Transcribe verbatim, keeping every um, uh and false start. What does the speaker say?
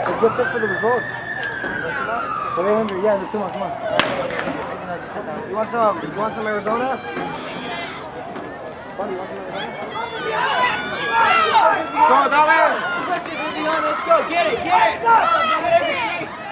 Let's go check for the result. seven hundred, yeah, come on, come on. You want some, you want some Arizona? Go, Dale! Let's go, get it, get it!